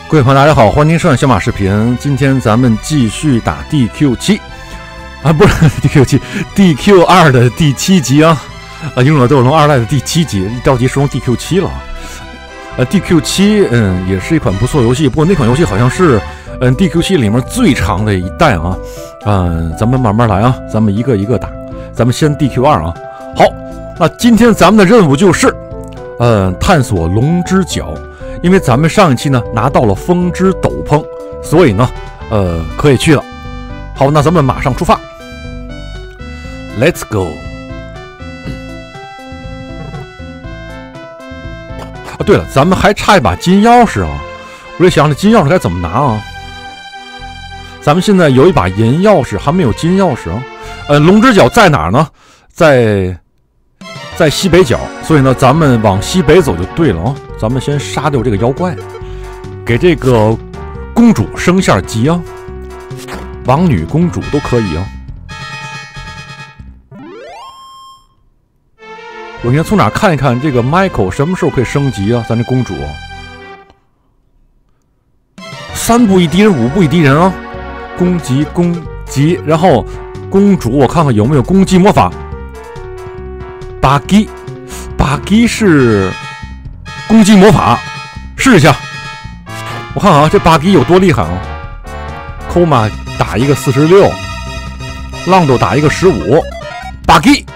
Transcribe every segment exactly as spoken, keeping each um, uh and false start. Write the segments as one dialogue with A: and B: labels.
A: 各位朋友，大家好，欢迎收看小马视频。今天咱们继续打 D Q 七啊，不是 D Q 七 ，D Q 二的第七集啊，啊，勇者斗恶龙二代的第七集，着急是用 D Q 七了。呃 ，D Q 七，嗯，也是一款不错游戏，不过那款游戏好像是，嗯 ，D Q 七里面最长的一代啊。嗯，咱们慢慢来啊，咱们一个一个打。咱们先 D Q 二啊。好，那今天咱们的任务就是，呃，探索龙之角。因为咱们上一期呢拿到了风之斗篷，所以呢，呃，可以去了。好，那咱们马上出发 ，Let's go。啊，对了，咱们还差一把金钥匙啊！我在想，这金钥匙该怎么拿啊？咱们现在有一把银钥匙，还没有金钥匙啊。呃，龙之角在哪儿呢？在在西北角，所以呢，咱们往西北走就对了啊。咱们先杀掉这个妖怪，给这个公主升一下级啊，王女公主都可以啊。我应该从哪看一看这个 Michael 什么时候可以升级啊？咱这公主，三步一敌人，五步一敌人啊！攻击攻击，然后公主，我看看有没有攻击魔法。巴基，巴基是。攻击魔法，试一下。我看看啊，这巴基有多厉害啊！扣玛打一个四十六，浪斗打一个十五，巴基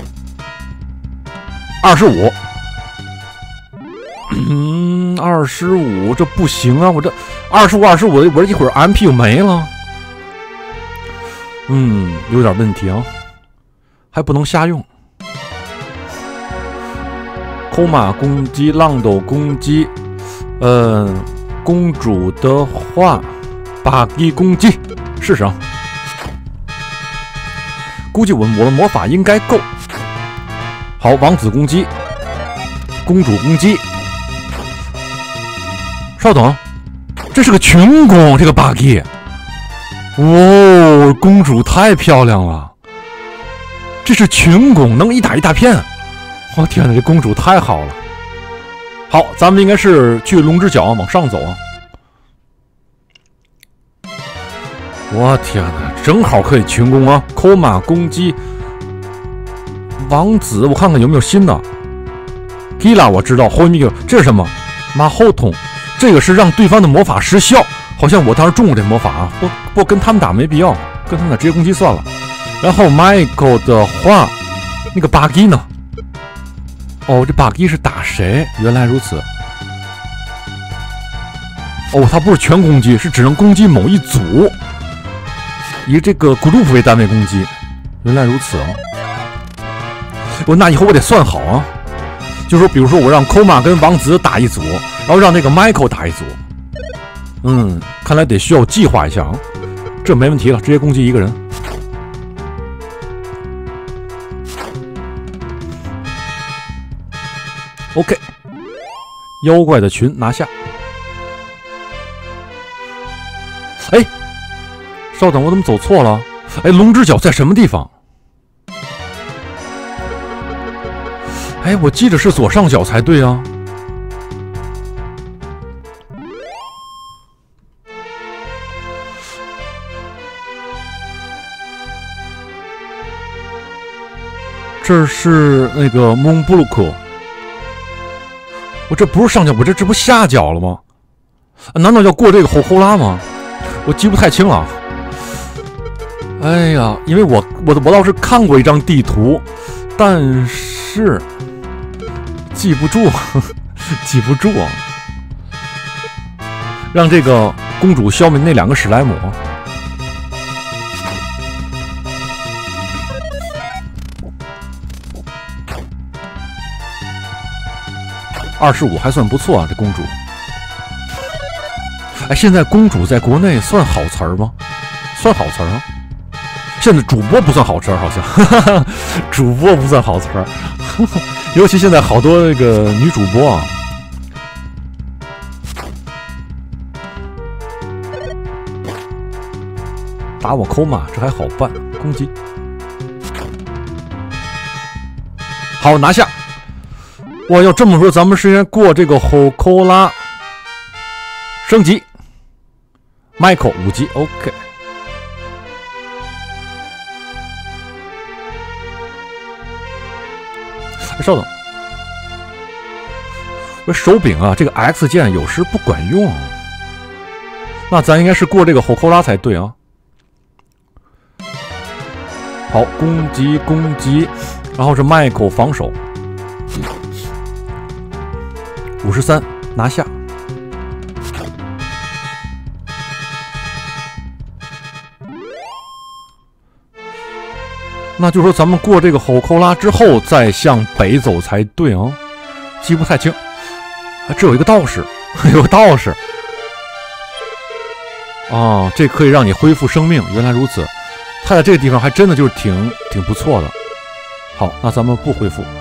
A: 二十五。嗯，二十五这不行啊！我这二十五二十五，我这一会儿 M P 就没了。嗯，有点问题啊，还不能瞎用。扣玛攻击，浪斗攻击，呃，公主的话，巴基攻击，试试啊。估计我我的魔法应该够。好，王子攻击，公主攻击。稍等，这是个群攻，这个巴基。哦，公主太漂亮了，这是群攻，能一打一大片。我、哦、天哪，这公主太好了！好，咱们应该是去龙之角往上走啊！我天哪，正好可以群攻啊！扣玛攻击，王子，我看看有没有新的。基拉我知道，后面有这是什么？马后筒，这个是让对方的魔法失效，好像我当时中过这魔法啊！不不，跟他们打没必要，跟他们打直接攻击算了。然后 Michael 的话，那个巴基呢？哦，这巴基是打谁？原来如此。哦，他不是全攻击，是只能攻击某一组，以这个 group 为单位攻击。原来如此啊！我那以后我得算好啊，就是说，比如说我让 Koma 跟王子打一组，然后让那个 Michael 打一组。嗯，看来得需要计划一下啊。这没问题了，直接攻击一个人。OK， 妖怪的群拿下。哎，稍等，我怎么走错了？哎，龙之角在什么地方？哎，我记得是左上角才对啊。这是那个蒙布鲁克。我这不是上角，我这这不下角了吗？难道要过这个后后拉吗？我记不太清了。哎呀，因为我我我倒是看过一张地图，但是记不住，呵呵记不住啊。让这个公主消灭那两个史莱姆。二十五还算不错啊，这公主。哎，现在公主在国内算好词儿吗？算好词儿啊。现在主播不算好词儿，好像，哈哈，主播不算好词儿，尤其现在好多那个女主播啊。打我扣嘛，这还好办，攻击。好，拿下。哇，要这么说，咱们是应该过这个后扣拉， 升级 ，Michael 五级 ，OK。稍等，这手柄啊，这个 X 键有时不管用，那咱应该是过这个后扣拉才对啊。好，攻击攻击，然后是 Michael 防守，五十三拿下。那就说咱们过这个后扣拉之后，再向北走才对啊，记不太清。啊，这有一个道士，有个道士。哦，这可以让你恢复生命，原来如此。他在这个地方还真的就是挺挺不错的。好，那咱们不恢复。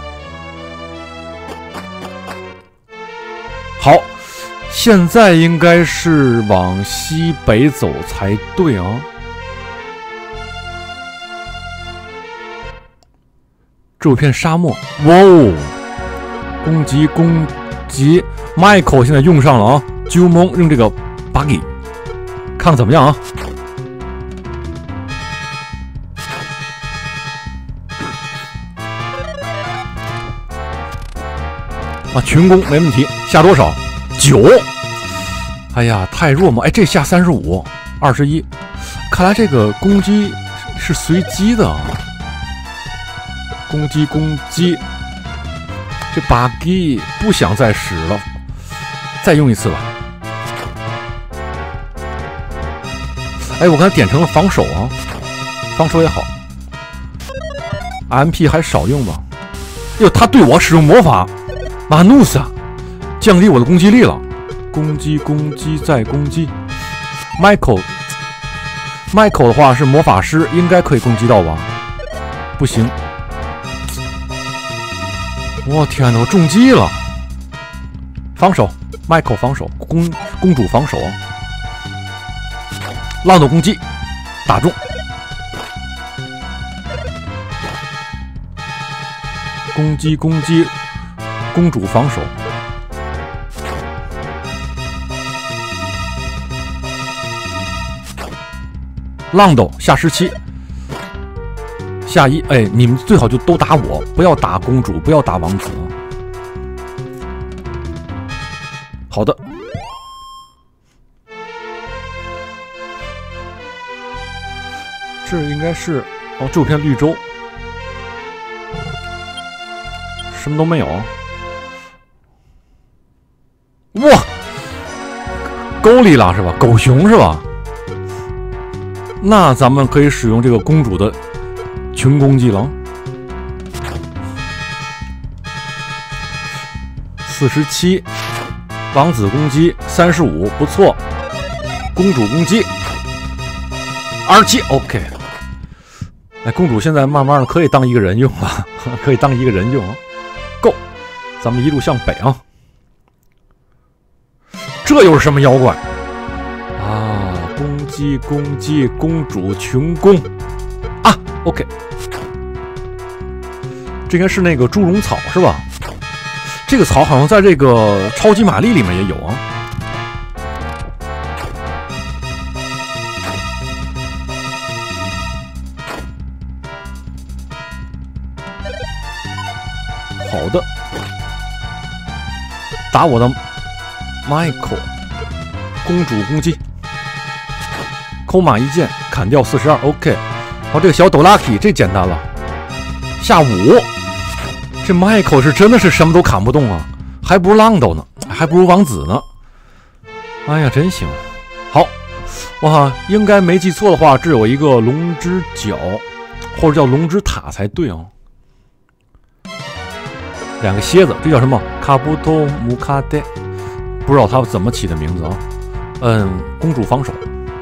A: 好，现在应该是往西北走才对啊。这有片沙漠，哇哦！攻击攻击 ，Michael 现在用上了啊，鸠蒙用这个 buggy， 看看怎么样啊？啊，群攻没问题，下多少？九。哎呀，太弱嘛！哎，这下三十五，二十一，看来这个攻击是随机的啊。攻击攻击，这 buggy 不想再使了，再用一次吧。哎，我刚才点成了防守啊，防守也好 ，M P 还少用吧。哟，他对我使用魔法马努斯，降低我的攻击力了。攻击攻击再攻击 ，Michael Michael 的话是魔法师，应该可以攻击到吧？不行。我天哪！我中击了！防守 ，Michael 防守，公公主防守，浪斗攻击，打中，攻击攻击，公主防守，浪斗下十七。下一，哎，你们最好就都打我，不要打公主，不要打王子。好的，这应该是哦，这有片绿洲，什么都没有。哇，沟里了是吧？狗熊是吧？那咱们可以使用这个公主的群攻击了，四十七，王子攻击三十五，不错。公主攻击二十七 ，OK。哎，公主现在慢慢的可以当一个人用了，可以当一个人用啊。够，咱们一路向北啊。这又是什么妖怪啊？攻击攻击，公主群攻啊 ，OK。这应该是那个猪笼草是吧？这个草好像在这个超级玛丽里面也有啊。好的，打我的 Michael， 公主攻击，扣马一剑砍掉四十二 ，OK。好，这个小抖 Lucky 这简单了，下五。这 Michael 是真的是什么都砍不动啊，还不如浪斗呢，还不如王子呢。哎呀，真行！好，哇，应该没记错的话，这有一个龙之角，或者叫龙之塔才对啊。两个蝎子，这叫什么？卡布多姆卡德，不知道他怎么起的名字啊。嗯，公主防守。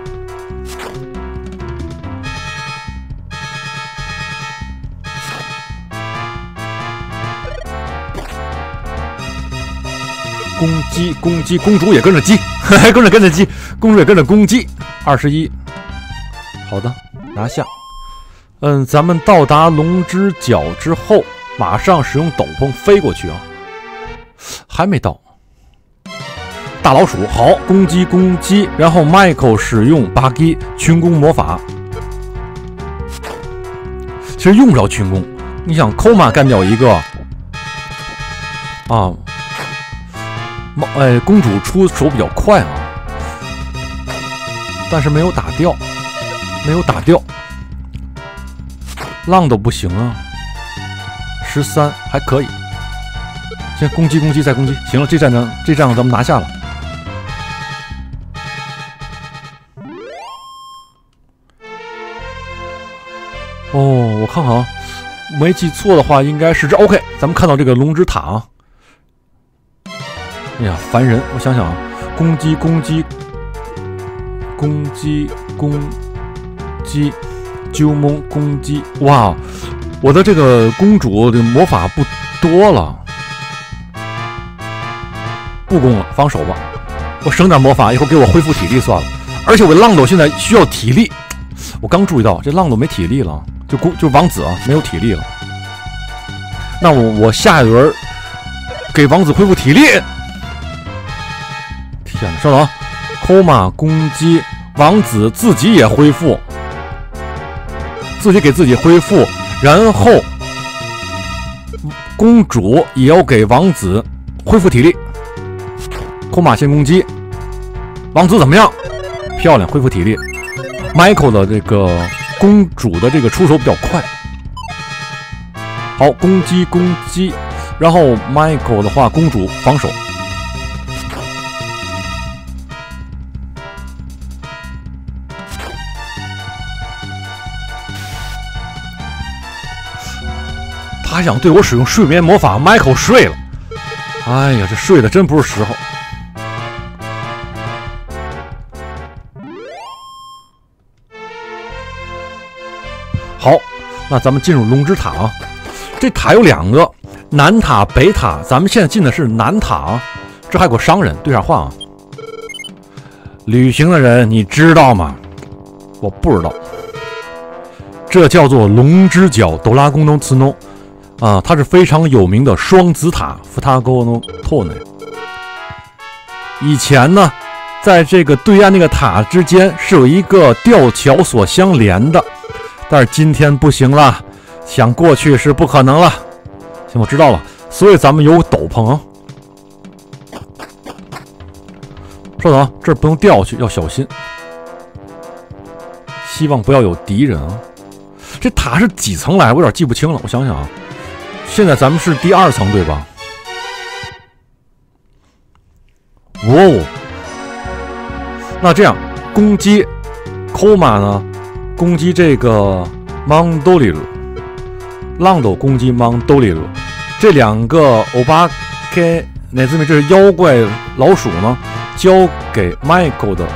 A: 攻击攻击，公主也跟着击，还跟着跟着击，公主也跟着攻击。二十一，好的，拿下。嗯，咱们到达龙之角之后，马上使用斗篷飞过去啊。还没到， 大老鼠，好，攻击攻击，然后 Michael 使用巴基群攻魔法，其实用不着群攻，你想 Koma 干掉一个啊，哎，公主出手比较快啊，但是没有打掉，没有打掉，浪都不行啊，十三还可以，先攻击攻击再攻击，行了，这战争这仗咱们拿下了。哦，我看看啊，没记错的话，应该是这 OK。咱们看到这个龙之塔啊，哎呀，烦人！我想想啊，攻击攻击攻击攻击，鸠蒙攻击，哇！我的这个公主的魔法不多了，不攻了，防守吧。我省点魔法，以后给我恢复体力算了。而且我浪斗现在需要体力，我刚注意到这浪斗没体力了。就公就王子啊，没有体力了。那我我下一轮给王子恢复体力。天哪，稍等啊 ，Koma 攻击，王子自己也恢复，自己给自己恢复，然后公主也要给王子恢复体力。Koma 先攻击，王子怎么样？漂亮，恢复体力。Michael 的这个。公主的这个出手比较快，好，攻击攻击，然后 Michael 的话，公主防守。他想对我使用睡眠魔法 ，Michael 睡了。哎呀，这睡的真不是时候。好，那咱们进入龙之塔啊。这塔有两个，南塔、北塔。咱们现在进的是南塔啊。这还有个商人，对上话啊。旅行的人，你知道吗？我不知道。这叫做龙之角斗拉宫东茨农啊，它是非常有名的双子塔。福塔沟诺托内。以前呢，在这个对岸那个塔之间是有一个吊桥所相连的。但是今天不行了，想过去是不可能了。行，我知道了，所以咱们有斗篷啊。稍等啊，这儿不能掉下去，要小心。希望不要有敌人啊。这塔是几层来？我有点记不清了，我想想啊。现在咱们是第二层对吧？哦，那这样攻击 Koma 呢？攻击这个 Mondoliru， 浪斗攻击 Mondoliru， 这两个欧巴 K 哪字名？这是妖怪老鼠呢，交给 Michael 的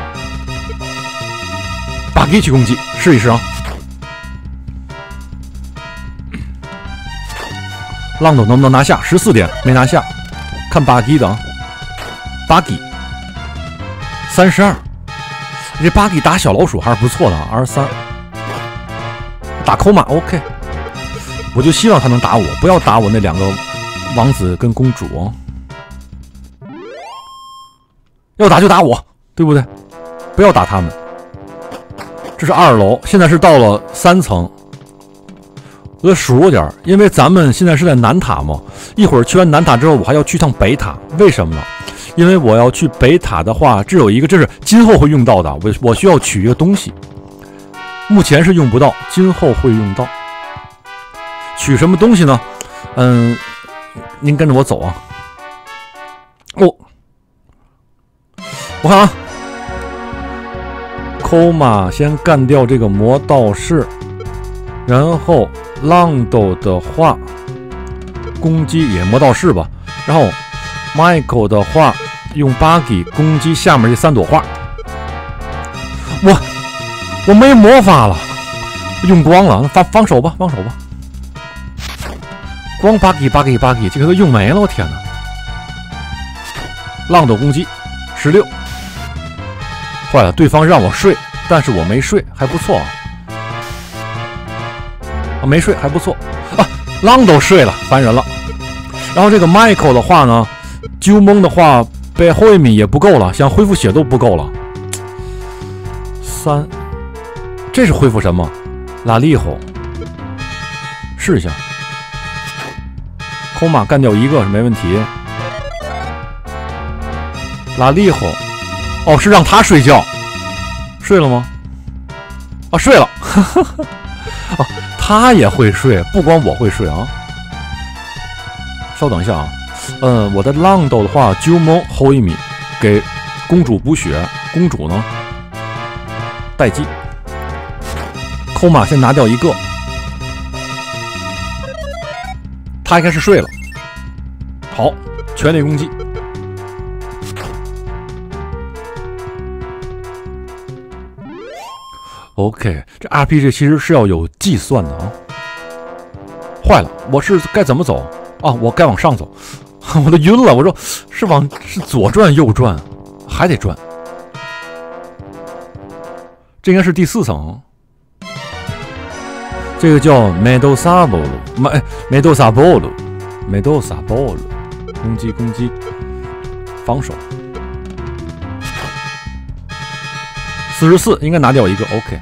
A: 巴基去攻击，试一试啊。浪斗能不能拿下？十四点没拿下，看巴基的啊，巴基三十二，这巴基打小老鼠还是不错的啊，二十三。打 Koma OK， 我就希望他能打我，不要打我那两个王子跟公主。要打就打我，对不对？不要打他们。这是二楼，现在是到了三层。我得数着点，因为咱们现在是在南塔嘛。一会儿去完南塔之后，我还要去趟北塔。为什么呢？因为我要去北塔的话，这有一个，这是今后会用到的。我我需要取一个东西。目前是用不到，今后会用到。取什么东西呢？嗯，您跟着我走啊。哦，我看啊 ，Koma 先干掉这个魔道士，然后浪斗的话攻击也魔道士吧，然后 Michael 的话用 Buggy 攻击下面这三朵花。我。我没魔法了，用光了，防防守吧，防守吧。光 buggy buggy buggy， 这个都用没了，我天哪！浪斗攻击十六，坏了，对方让我睡，但是我没睡，还不错啊。啊，没睡还不错啊，浪斗睡了，烦人了。然后这个 Michael 的话呢，鸠蒙的话背后一米也不够了，想恢复血都不够了。三，这是恢复什么？拉力吼，试一下。空马干掉一个是没问题。拉力吼，哦，是让他睡觉，睡了吗？啊，睡了。哦，他也会睡，不光我会睡啊。稍等一下啊。嗯，我的浪斗的话，鸠蒙后一米给公主补血，公主呢待机。扣马先拿掉一个，他应该是睡了。好，全力攻击。OK， 这 R P G 其实是要有计算的啊。坏了，我是该怎么走啊？我该往上走。我都晕了，我说是往是左转右转，还得转。这应该是第四层，这个叫 Medusa Ball， 没 Medusa Ball， Medusa Ball， 攻击攻击，防守。四十四应该拿掉一个 ，OK。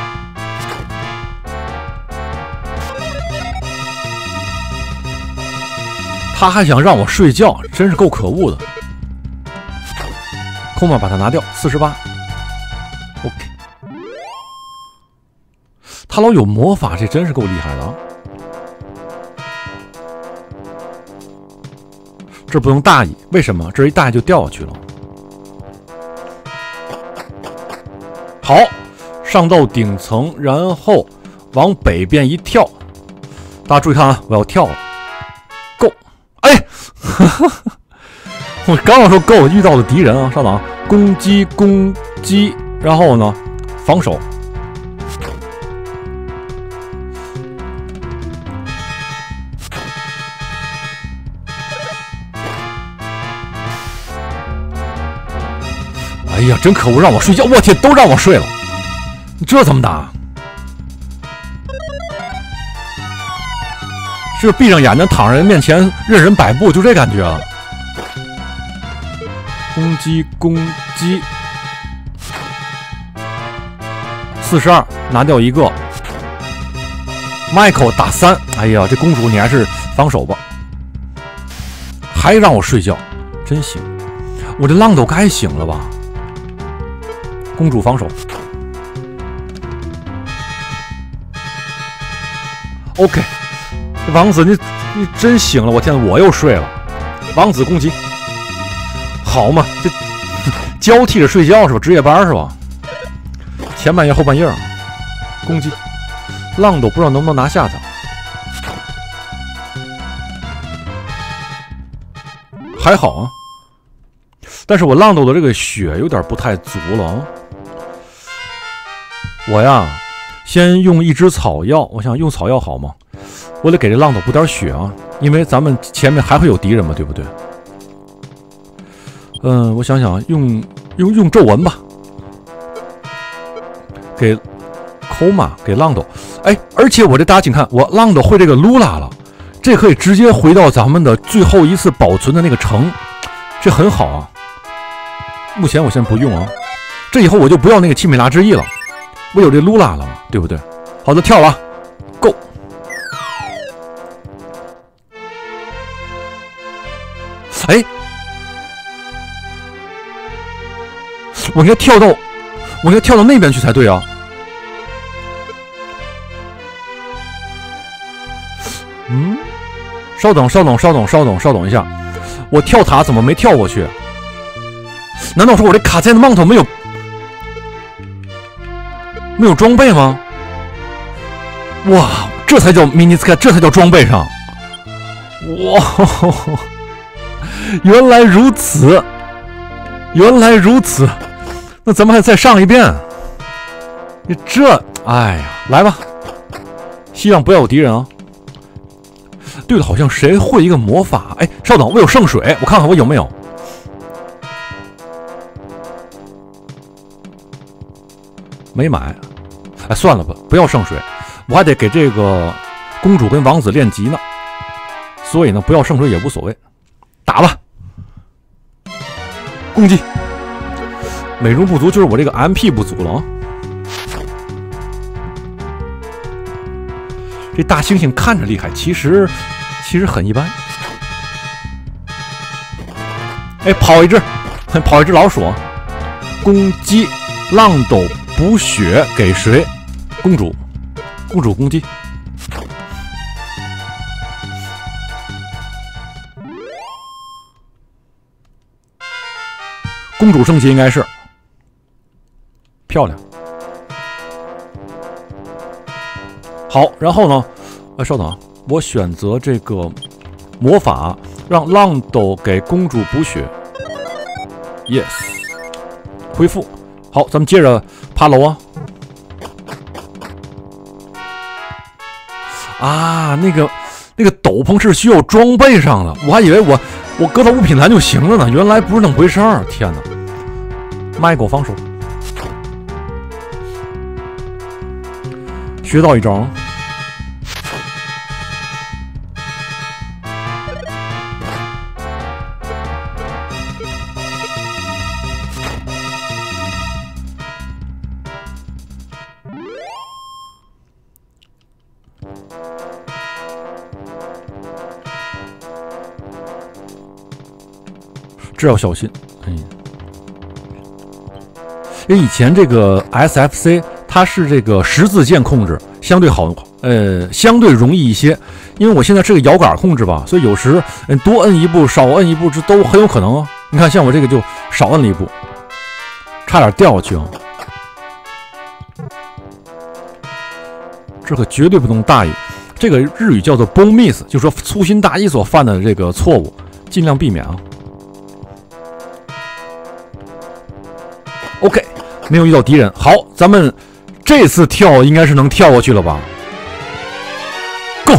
A: 他还想让我睡觉，真是够可恶的。空马把它拿掉，四十八 ，OK。他老有魔法，这真是够厉害的啊！这不能大意，为什么？这一大意就掉下去了。好，上到顶层，然后往北边一跳。大家注意看啊，我要跳了。哎，我刚要说够，遇到了敌人啊！稍等，攻击攻击，然后呢，防守。哎呀，真可恶，让我睡觉！我天，都让我睡了，这怎么打？是闭上眼睛躺在人面前任人摆布，就这感觉啊！攻击攻击，四十二拿掉一个 ，Michael 打三，哎呀，这公主你还是防守吧，还让我睡觉，真行！我这浪都该醒了吧？公主防守 ，OK。这王子你你真行了，我天，我又睡了。王子攻击，好嘛，这交替着睡觉是吧？值夜班是吧？前半夜后半夜攻击，浪斗不知道能不能拿下他。还好啊，但是我浪斗的这个血有点不太足了啊。我呀，先用一支草药，我想用草药好吗？我得给这浪斗补点血啊，因为咱们前面还会有敌人嘛，对不对？嗯，我想想，用用用皱纹吧，给抠马给浪斗。哎，而且我这大家请看，我浪斗会这个卢拉了，这可以直接回到咱们的最后一次保存的那个城，这很好啊。目前我先不用啊，这以后我就不要那个奇美拉之翼了，我有这卢拉了嘛，对不对？好的，跳了啊。Go！ 哎，我应该跳到，我应该跳到那边去才对啊。嗯，稍等，稍等，稍等，稍等，稍等一下，我跳塔怎么没跳过去？难道说我这卡在的망토没有没有装备吗？哇，这才叫迷你斯卡，这才叫装备上。哇，原来如此，原来如此，那咱们还再上一遍。你这，哎呀，来吧，希望不要有敌人啊。对了，好像谁会一个魔法？哎，稍等，我有圣水，我看看我有没有。没买，哎，算了吧，不要圣水，我还得给这个公主跟王子练级呢，所以呢，不要圣水也无所谓，打吧。 攻击。美容不足就是我这个 M P 不足了啊。这大猩猩看着厉害，其实其实很一般。哎，跑一只，跑一只老鼠，攻击浪斗补血给谁？公主，公主攻击。公主升级应该是漂亮。好，然后呢？哎，稍等啊，我选择这个魔法，让浪斗给公主补血。Yes， 恢复。好，咱们接着爬楼啊。啊，那个那个斗篷是需要装备上的，我还以为我我搁到物品栏就行了呢，原来不是那么回事儿。天哪！麦狗防守，学到一招。这要小心，嗯，因为以前这个 S F C 它是这个十字键控制，相对好，呃，相对容易一些。因为我现在是个摇杆控制吧，所以有时嗯多摁一步，少摁一步，这都很有可能啊。你看，像我这个就少摁了一步，差点掉下去啊。这可绝对不能大意，这个日语叫做 bon miss， 就说粗心大意所犯的这个错误，尽量避免啊。OK， 没有遇到敌人。好，咱们这次跳应该是能跳过去了吧 ？Go，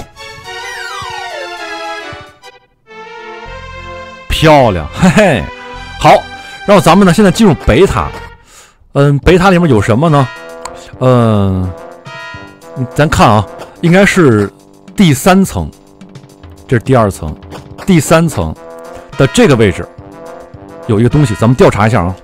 A: 漂亮，嘿嘿。好，然后咱们呢现在进入北塔。嗯，北塔里面有什么呢？嗯，咱看啊，应该是第三层，这是第二层，第三层的这个位置有一个东西，咱们调查一下啊。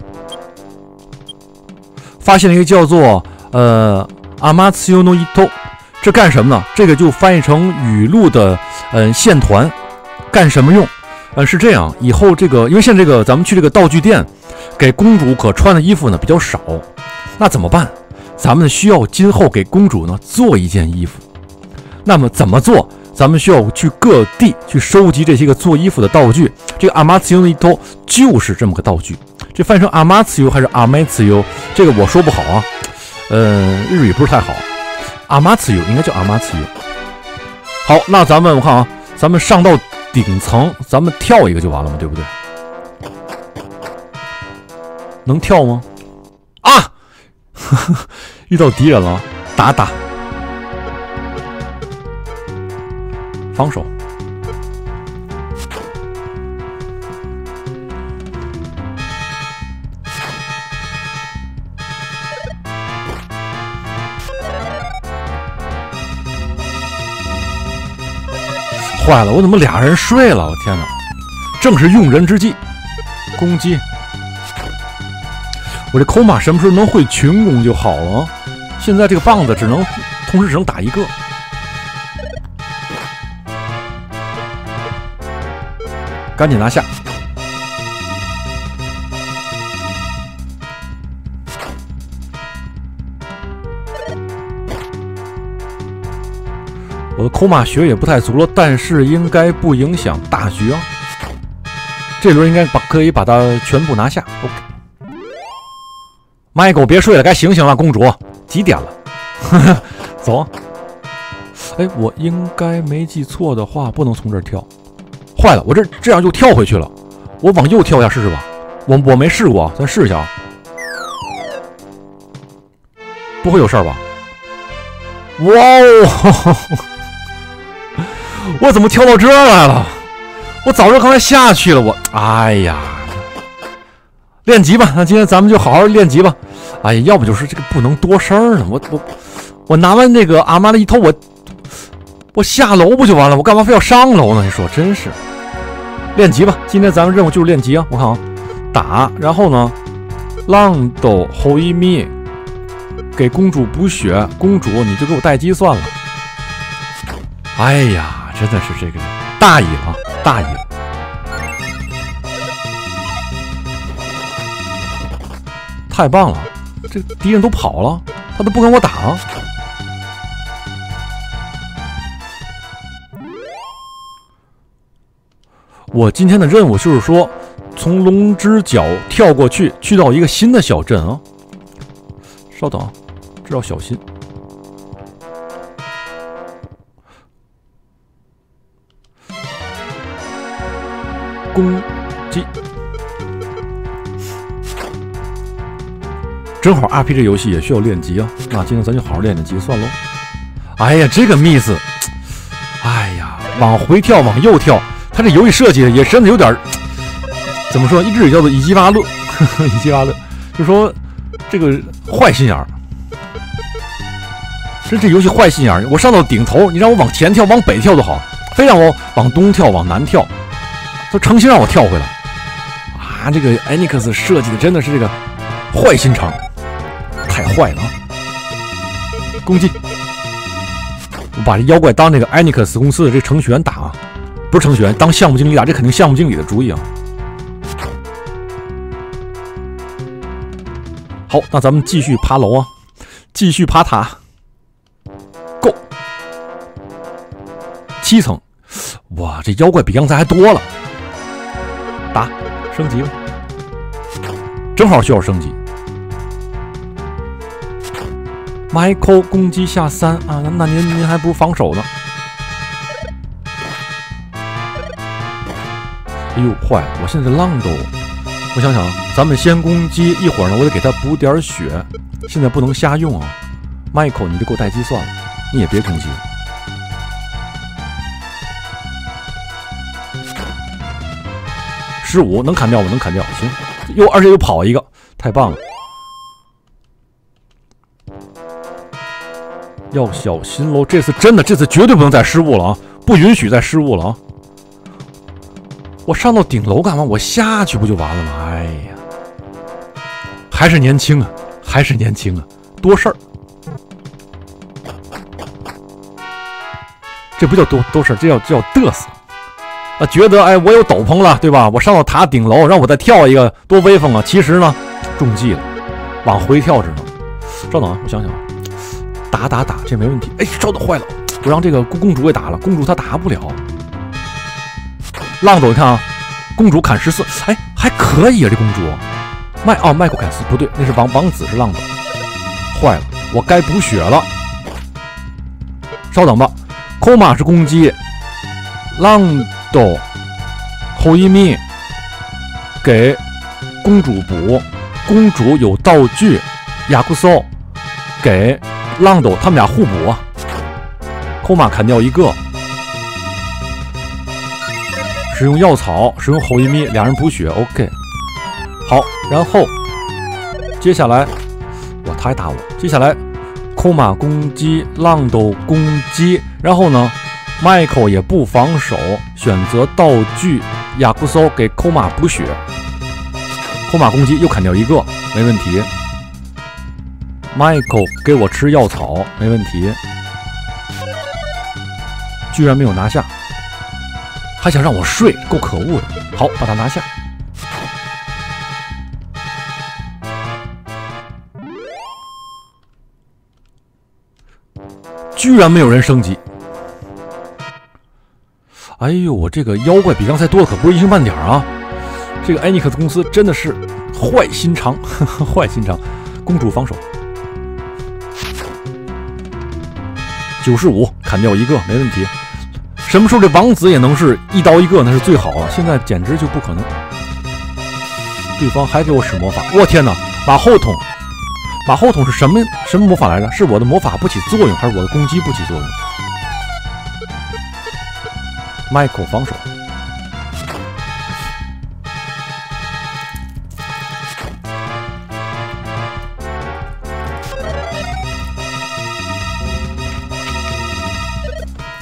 A: 发现了一个叫做呃阿玛茨尤诺伊托，这干什么呢？这个就翻译成语录的嗯、呃、线团，干什么用？呃是这样，以后这个因为现在这个咱们去这个道具店，给公主可穿的衣服呢比较少，那怎么办？咱们需要今后给公主呢做一件衣服。那么怎么做？咱们需要去各地去收集这些个做衣服的道具。这个阿玛茨尤诺伊托就是这么个道具。这翻译成阿玛茨尤还是阿麦茨尤？这个我说不好啊，呃，日语不是太好。阿玛茨尤应该叫阿玛茨尤。好，那咱们我看啊，咱们上到顶层，咱们跳一个就完了嘛，对不对？能跳吗？啊，呵呵遇到敌人了，打打，防守。坏了，我怎么俩人睡了？我天哪！正是用人之际，攻击。我这抠马什么时候能会群攻就好了？现在这个棒子只能同时只能打一个。赶紧拿下！我的抠马血也不太足了，但是应该不影响大局啊。这轮应该把可以把它全部拿下。OK。麦狗别睡了，该醒醒了，公主，几点了？走啊！哎，我应该没记错的话，不能从这儿跳。坏了，我这这样又跳回去了。我往右跳一下试试吧。我我没试过，咱试一下啊。不会有事儿吧？哇哦！我怎么跳到这儿来了？我早就刚才下去了。我，哎呀，练级吧。那今天咱们就好好练级吧。哎呀，要不就是这个不能多声呢。我我我拿完那个阿玛的一头，我我下楼不就完了？我干嘛非要上楼呢？你说真是。练级吧，今天咱们任务就是练级啊！我看啊， 打，然后呢，浪斗后一米给公主补血，公主你就给我待机算了。哎呀，真的是这个大意了，大意了。太棒了，这敌人都跑了，他都不跟我打啊。我今天的任务就是说，从龙之角跳过去，去到一个新的小镇啊。稍等，这要小心。攻击，正好 R P G 游戏也需要练级啊。那今天咱就好好练练级算喽。哎呀，这个 miss， 哎呀，往回跳，往右跳。他这游戏设计也真的有点，怎么说？一直也叫做以鸡巴乐，以鸡巴乐，就说这个坏心眼儿。这这游戏坏心眼儿，我上到顶头，你让我往前跳、往北跳都好，非让我往东跳、往南跳，他诚心让我跳回来。啊，这个 Enix 设计的真的是这个坏心肠，太坏了啊！攻击！我把这妖怪当那个 Enix 公司的这程序员打啊。不是程序员，当项目经理打，这肯定项目经理的主意啊！好，那咱们继续爬楼啊，继续爬塔。Go， 七层，哇，这妖怪比刚才还多了。打，升级了，正好需要升级。Michael 攻击下三啊，那那您您还不如防守呢。哎呦，坏了！我现在浪斗，我想想啊，咱们先攻击，一会儿呢，我得给他补点血，现在不能瞎用啊。Michael， 你就给我待机算了，你也别攻击了。十五能砍掉，我能砍掉，行。又而且又跑一个，太棒了！要小心喽，这次真的，这次绝对不能再失误了啊！不允许再失误了啊！我上到顶楼干嘛？我下去不就完了吗？哎呀，还是年轻啊，还是年轻啊，多事儿。这不叫多多事儿，这叫这叫嘚瑟啊！觉得哎，我有斗篷了，对吧？我上到塔顶楼，让我再跳一个，多威风啊！其实呢，中计了，往回跳只能。稍等啊，我想想，打打打，这没问题。哎，稍等，坏了，我让这个公主给打了，公主她打不了。浪斗，你看啊，公主砍十四，哎，还可以啊，这公主。麦哦，麦克砍四不对，那是王王子是浪斗，坏了，我该补血了。稍等吧，扣马是攻击，浪斗后一米给公主补，公主有道具，雅库索给浪斗，他们俩互补啊。扣马砍掉一个。使用药草，使用后一米，两人补血 ，OK。好，然后接下来，哇，他还打我。接下来，扣马攻击，浪斗攻击，然后呢 ，Michael 也不防守，选择道具，雅库索给扣马补血。扣马攻击又砍掉一个，没问题。Michael 给我吃药草，没问题。居然没有拿下。还想让我睡，够可恶的。好，把他拿下。居然没有人升级。哎呦，我这个妖怪比刚才多的可不是一星半点啊！这个 Enix 公司真的是坏心肠，呵呵坏心肠。公主防守，九十五砍掉一个，没问题。什么时候这王子也能是一刀一个，那是最好了。现在简直就不可能。对方还给我使魔法，我天哪！马后筒，马后筒是什么什么魔法来着？是我的魔法不起作用，还是我的攻击不起作用 ？Michael 防守，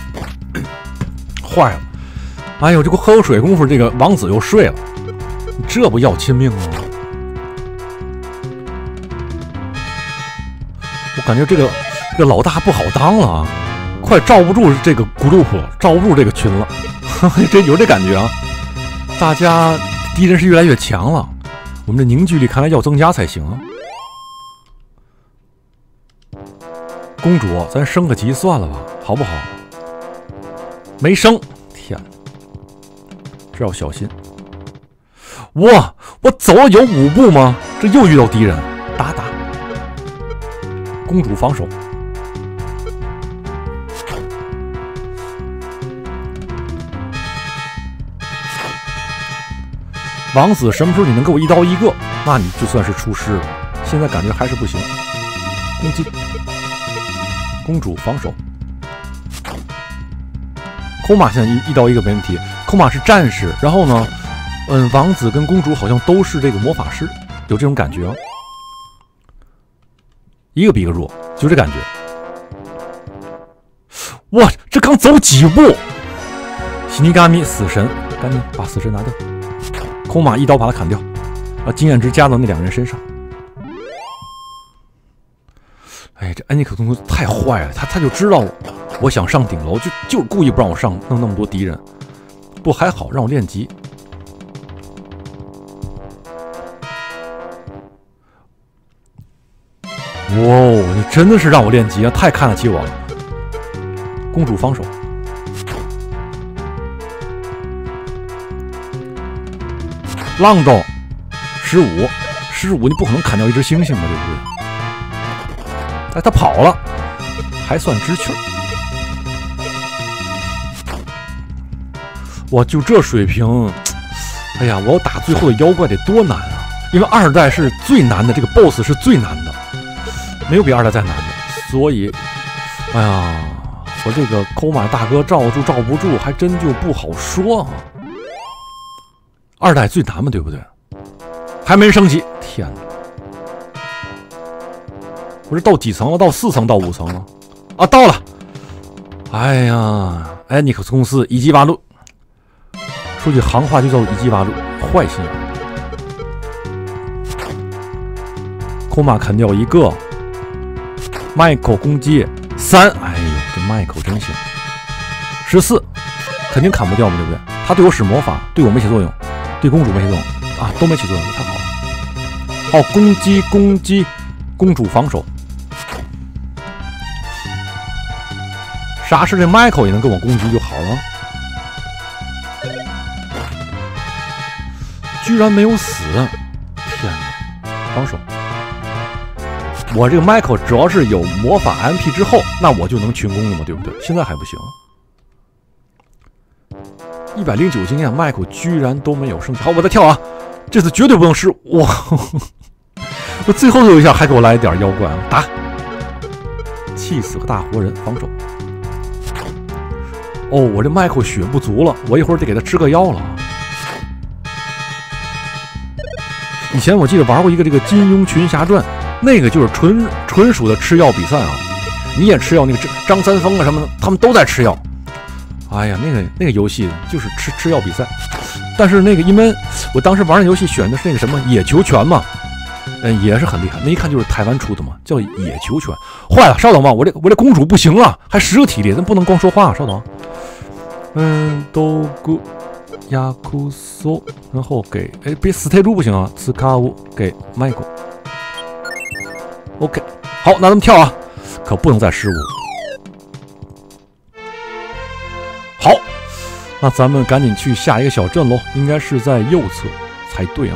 A: 坏了！哎呦，这个喝口水功夫，这个王子又睡了。 这不要亲命吗？我感觉这个这个老大不好当了啊，快罩不住这个group了，罩不住这个群了，这有这感觉啊！大家敌人是越来越强了，我们的凝聚力看来要增加才行啊！公主，咱升个级算了吧，好不好？没升，天，这要小心！哇，我走了有五步吗？这又遇到敌人，打打！公主防守。王子什么时候你能给我一刀一个，那你就算是出师了。现在感觉还是不行。攻击，公主防守。空马现在一一刀一个没问题。空马是战士，然后呢，嗯，王子跟公主好像都是这个魔法师，有这种感觉啊。一个比一个弱，就这感觉。哇，这刚走几步，西尼嘎米死神，赶紧把死神拿掉。空马一刀把他砍掉，把经验值加到那两人身上。哎，这安妮可公司太坏了，他他就知道我想上顶楼，就就故意不让我上，弄那么多敌人。不还好让我练级。哇、哦，你真的是让我练级啊！太看得起我了。公主防守。浪斗十五，十五，你不可能砍掉一只猩猩吧，对不对？哎，他跑了，还算知趣。哇，就这水平，哎呀，我要打最后的妖怪得多难啊！因为二代是最难的，这个 boss 是最难的，没有比二代再难的，所以，哎呀，我这个抠马大哥罩住罩不住，还真就不好说啊。二代最难嘛，对不对？还没升级，天哪！我这到几层了？到四层，到五层了？啊，到了！哎呀，哎，尼克斯公司一级八路，说句行话就叫一级八路，坏心眼。空马砍掉一个，迈克攻击三，哎呦，这迈克真行。十四，肯定砍不掉嘛，对不对？他对我使魔法，对我没起作用。对公主没起作用啊，都没起作用，太好了。好，攻击攻击，公主防守。啥事这 Michael 也能跟我攻击就好了。居然没有死，天哪！防守。我这个 Michael 主要是有魔法 M P 之后，那我就能群攻了嘛，对不对？现在还不行。一百零九经验，麦克居然都没有升级。好，我再跳啊！这次绝对不能失误。哇！我最后有一下还给我来一点妖怪啊！打！气死个大活人！防守。哦，我这麦克血不足了，我一会儿得给他吃个药了。以前我记得玩过一个这个《金庸群侠传》，那个就是纯纯属的吃药比赛啊！你也吃药，那个张三丰啊什么的，他们都在吃药。哎呀，那个那个游戏就是吃吃药比赛，但是那个因为我当时玩的游戏选的是那个什么野球拳嘛，嗯，也是很厉害。那一看就是台湾出的嘛，叫野球拳。坏了，稍等吧，我这我这公主不行啊，还十个体力，咱不能光说话、啊。稍等，嗯，都古亚库索，然后给哎别死泰猪不行啊，斯卡乌给迈克。OK， 好，那咱们跳啊，可不能再失误。好，那咱们赶紧去下一个小镇喽，应该是在右侧才对啊。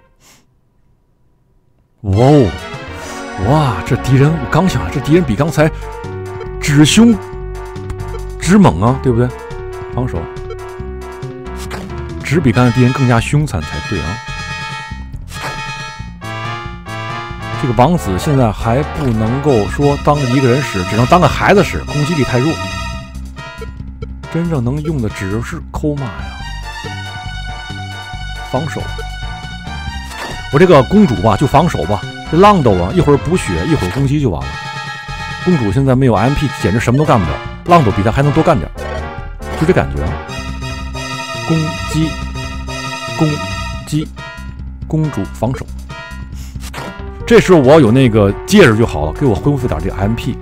A: 哇哦，哇，这敌人我刚想，这敌人比刚才直凶直猛啊，对不对？防守，只比刚才敌人更加凶残才对啊。这个王子现在还不能够说当一个人使，只能当个孩子使，攻击力太弱。真正能用的只是抠马呀，防守。我这个公主吧，就防守吧。这浪斗啊，一会儿补血，一会儿攻击就完了。公主现在没有 M P， 简直什么都干不了。浪斗比她还能多干点，就这感觉啊。攻击，攻击， 公主防守。这时候我要有那个戒指就好了，给我恢复点这个 M P。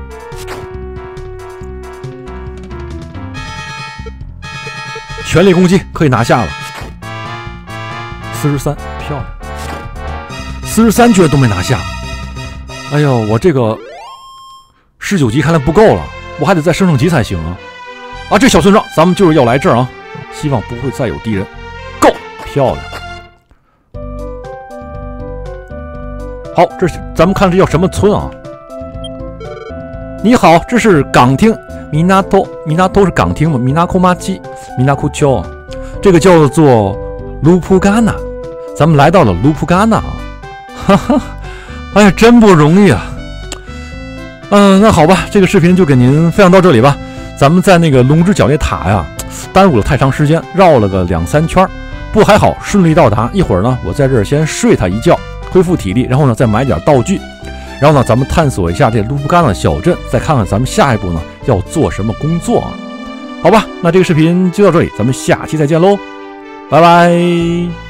A: 全力攻击，可以拿下了。四十三，漂亮。四十三居然都没拿下。哎呦，我这个十九级看来不够了，我还得再升升级才行啊！啊，这小村庄，咱们就是要来这儿啊！希望不会再有敌人。够漂亮。好，这是咱们看这叫什么村啊？你好，这是港町。米纳托，米纳托是港町吗？米纳库马基，米纳库丘啊，这个叫做卢普嘎纳。咱们来到了卢普嘎纳啊，哈哈，哎呀，真不容易啊。嗯，那好吧，这个视频就给您分享到这里吧。咱们在那个龙之角那塔呀，耽误了太长时间，绕了个两三圈，不过还好顺利到达。一会儿呢，我在这儿先睡他一觉，恢复体力，然后呢再买点道具。然后呢，咱们探索一下这卢布嘎纳小镇，再看看咱们下一步呢要做什么工作啊？好吧，那这个视频就到这里，咱们下期再见喽，拜拜。